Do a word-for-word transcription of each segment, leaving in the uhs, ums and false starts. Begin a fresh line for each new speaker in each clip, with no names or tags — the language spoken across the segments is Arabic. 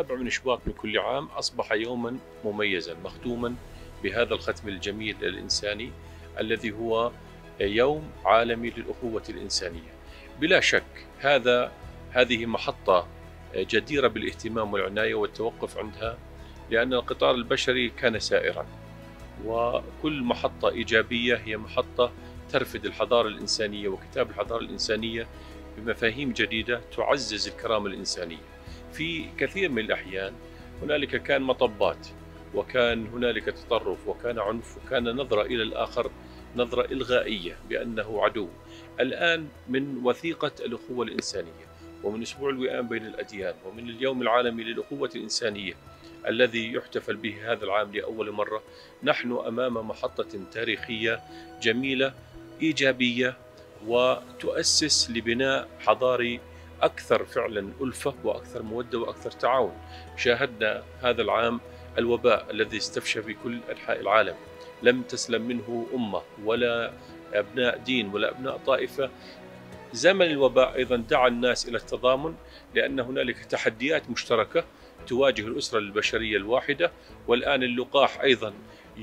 السابع من شباط من كل عام أصبح يوما مميزا مختوما بهذا الختم الجميل الإنساني الذي هو يوم عالمي للأخوة الإنسانية. بلا شك هذا هذه محطة جديرة بالاهتمام والعناية والتوقف عندها، لأن القطار البشري كان سائرا، وكل محطة إيجابية هي محطة ترفد الحضارة الإنسانية وكتاب الحضارة الإنسانية بمفاهيم جديدة تعزز الكرامة الإنسانية. في كثير من الأحيان هنالك كان مطبات، وكان هنالك تطرف، وكان عنف، وكان نظرة إلى الآخر نظرة إلغائية بأنه عدو. الآن من وثيقة الأخوة الإنسانية، ومن أسبوع الوئام بين الأديان، ومن اليوم العالمي للأخوة الإنسانية الذي يحتفل به هذا العام لأول مرة، نحن أمام محطة تاريخية جميلة إيجابية، وتؤسس لبناء حضاري أكثر فعلا ألفة وأكثر مودة وأكثر تعاون. شاهدنا هذا العام الوباء الذي استفشى في كل أنحاء العالم، لم تسلم منه أمة ولا أبناء دين ولا أبناء طائفة. زمن الوباء أيضا دعا الناس إلى التضامن، لأن هنالك تحديات مشتركة تواجه الأسرة البشرية الواحدة، والآن اللقاح أيضا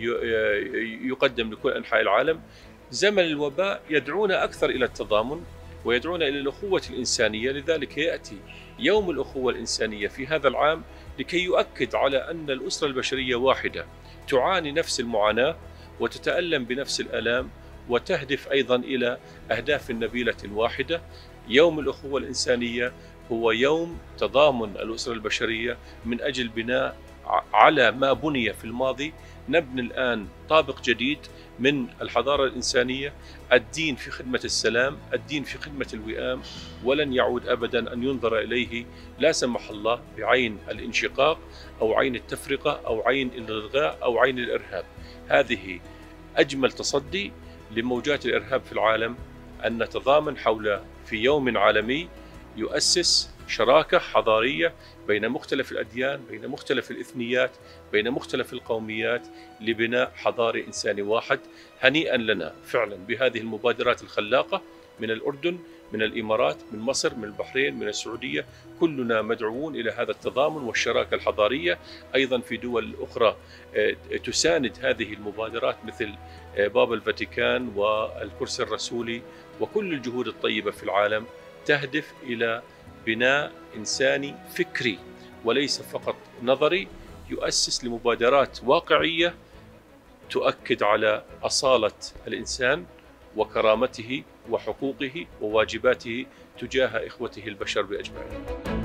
يقدم لكل أنحاء العالم. زمن الوباء يدعونا أكثر إلى التضامن ويدعونا إلى الأخوة الإنسانية، لذلك يأتي يوم الأخوة الإنسانية في هذا العام لكي يؤكد على أن الأسرة البشرية واحدة، تعاني نفس المعاناة وتتألم بنفس الآلام، وتهدف أيضا إلى أهداف نبيلة واحدة. يوم الأخوة الإنسانية هو يوم تضامن الأسرة البشرية من أجل بناء على ما بني في الماضي. نبني الآن طابق جديد من الحضارة الإنسانية، الدين في خدمة السلام، الدين في خدمة الوئام، ولن يعود أبدا أن ينظر إليه لا سمح الله بعين الانشقاق أو عين التفرقة أو عين الإلغاء أو عين الإرهاب. هذه أجمل تصدي لموجات الإرهاب في العالم، أن نتضامن حول في يوم عالمي يؤسس شراكة حضارية بين مختلف الأديان، بين مختلف الإثنيات، بين مختلف القوميات، لبناء حضاري إنساني واحد. هنيئا لنا فعلا بهذه المبادرات الخلاقة من الأردن، من الإمارات، من مصر، من البحرين، من السعودية. كلنا مدعوون إلى هذا التضامن والشراكة الحضارية. أيضا في دول أخرى تساند هذه المبادرات مثل بابا الفاتيكان والكرسي الرسولي، وكل الجهود الطيبة في العالم تهدف إلى بناء إنساني فكري وليس فقط نظري، يؤسس لمبادرات واقعية تؤكد على أصالة الإنسان وكرامته وحقوقه وواجباته تجاه إخوته البشر بأجمعين.